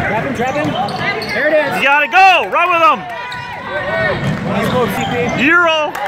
Trap him. There it is. You gotta go. Run with him. Nice move, CP. Euro.